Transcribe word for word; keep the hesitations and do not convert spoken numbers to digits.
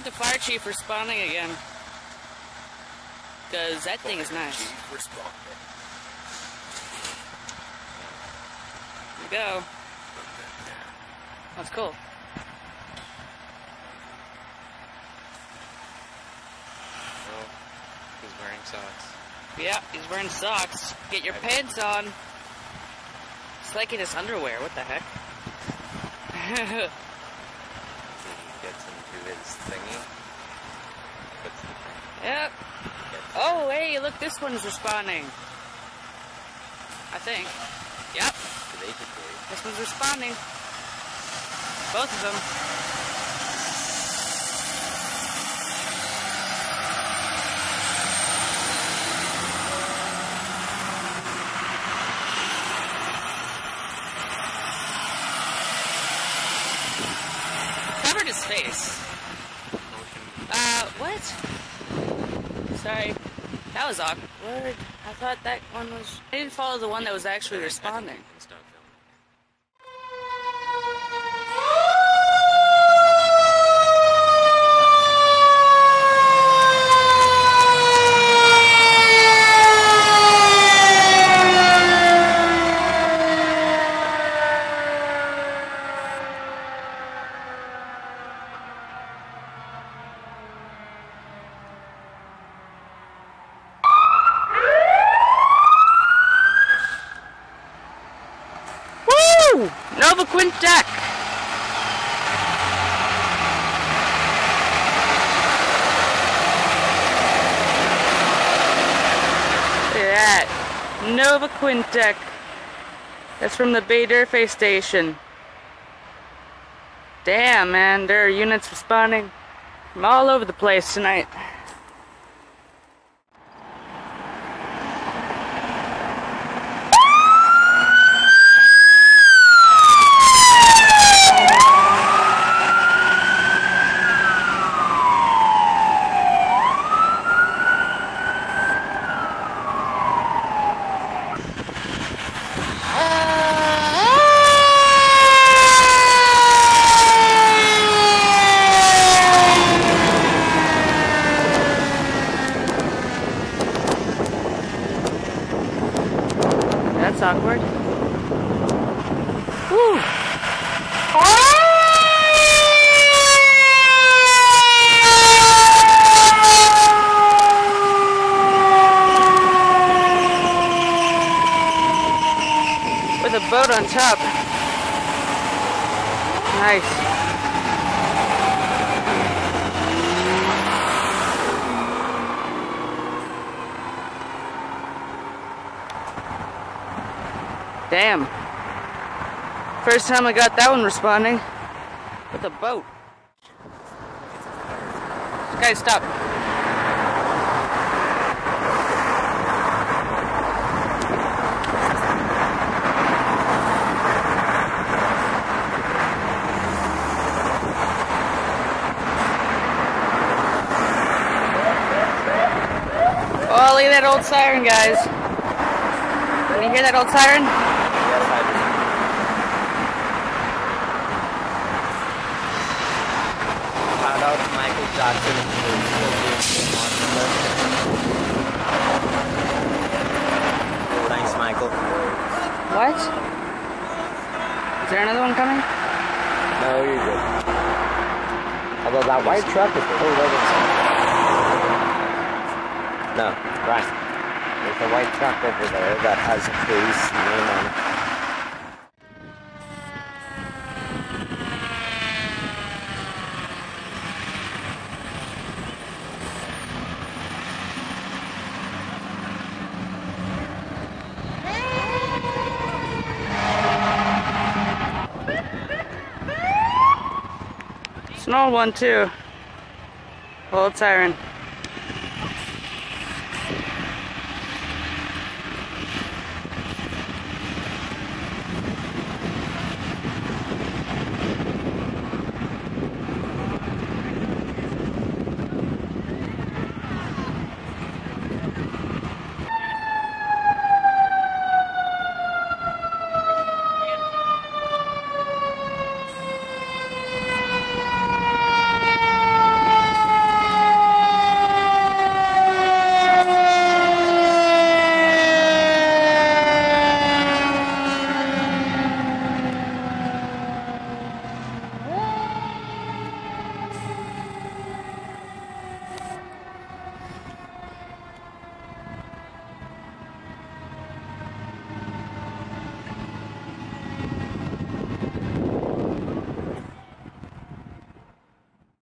the fire chief responding again. Because that thing is nice. Chief responding. Here we go. That's cool. Oh, he's wearing socks. Yeah, he's wearing socks. Get your pants on. It's like in his underwear. What the heck? He gets into his thingy. Puts the thing. Yep. Oh, hey, look, this one's responding. I think. Yep. This one's responding. Both of them. Covered his face. Uh, what? Sorry. That was awkward. I thought that one was... I didn't follow the one that was actually responding. Nova Quintek! Look at that. Nova Quintek. That's from the Baie-D'Urfé station. Damn, man. There are units responding from all over the place tonight. That's awkward. Woo. With a boat on top. Nice. Damn. First time I got that one responding. With a boat. Guys, stop. Oh, look at that old siren, guys. Can you hear that old siren? Shout out to Michael Jackson. Thanks, Michael. What? Is there another one coming? No, you're good. Although that white truck is pulled over. No, right. There's a white truck over there that has a police name on it. It's an old one too. Old siren.